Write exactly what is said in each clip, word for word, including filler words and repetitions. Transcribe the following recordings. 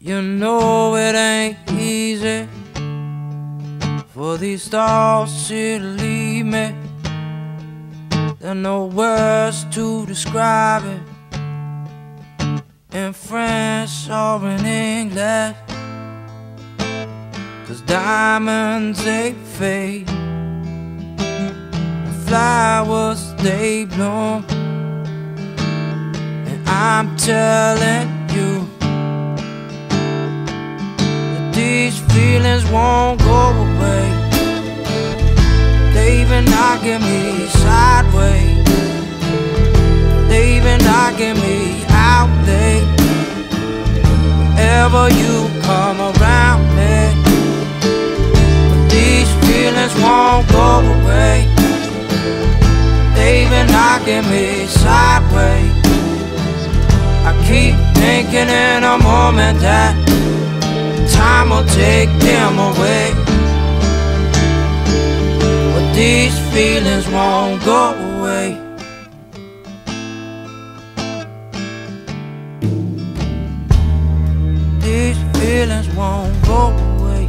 You know it ain't easy for these thoughts to leave me. There are no words to describe it in French or in English. 'Cause diamonds they fade, and flowers they bloom, and I'm telling you that these feelings won't go away. They even knocking me sideways, they even knocking me out late. Whenever you come around me, these feelings won't go away. They even knocking me sideways. I keep thinking in a moment that time will take them away, but these feelings won't go away. These feelings won't go away.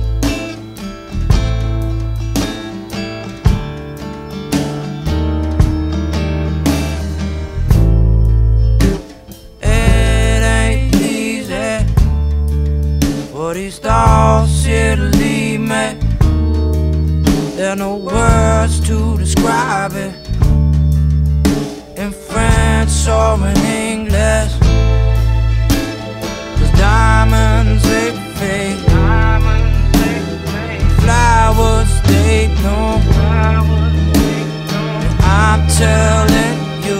It ain't easy for these thoughts here to leave me. There are no words to describe it in French or in English. 'Cause diamonds they fade, flowers they bloom, and I'm telling you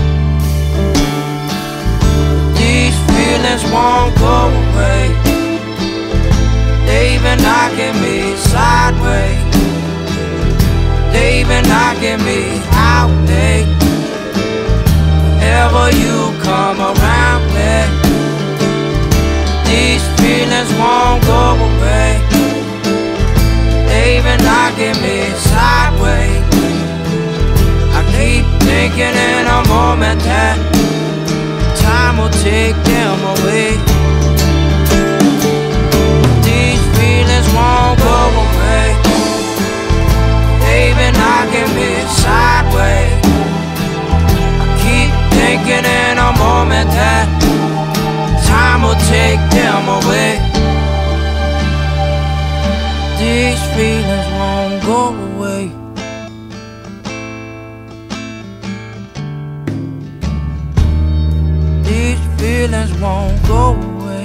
these feelings won't go away. They even knocking me sideways, they even knocking me out late. Whenever you come around me, these feelings won't go away. They even knocking me sideways. I keep thinking in a moment that time will take them away. These feelings won't go away. They even knocking me sideways. I keep thinking in a moment that time will take them away. These feelings won't go away. These feelings won't go away.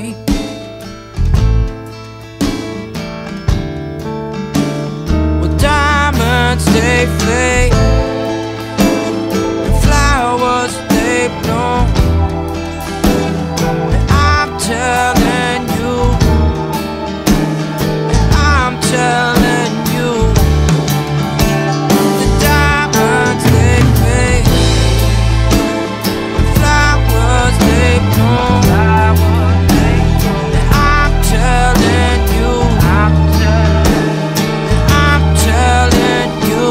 Well, diamonds they fade, and flowers they bloom, and I'm telling you, and I'm telling you, the diamonds they fade, and flowers they bloom, and I'm telling you, and I'm telling you,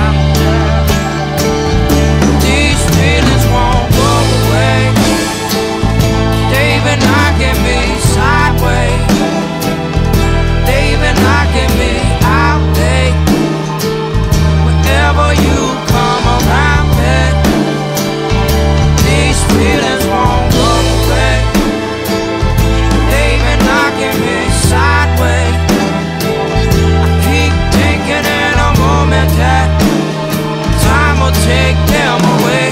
these feelings won't go away. They even knocking me sideways, they even knocking me out late. Whenever you come around me, these feelings won't go away. They even knocking me sideways. I keep thinking in a moment that time will take them away,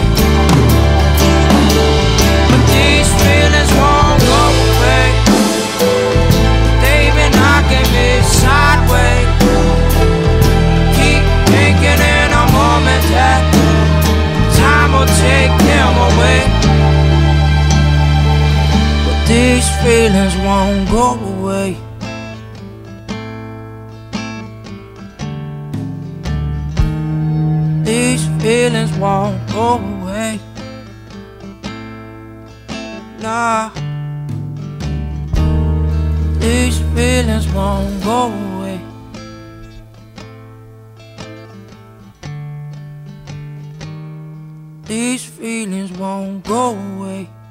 but these feelings won't go away. They even knocking me sideways. Keep thinking in a moment that time will take them away, but these feelings won't go away. These feelings won't go away. Nah, these feelings won't go away. These feelings won't go away.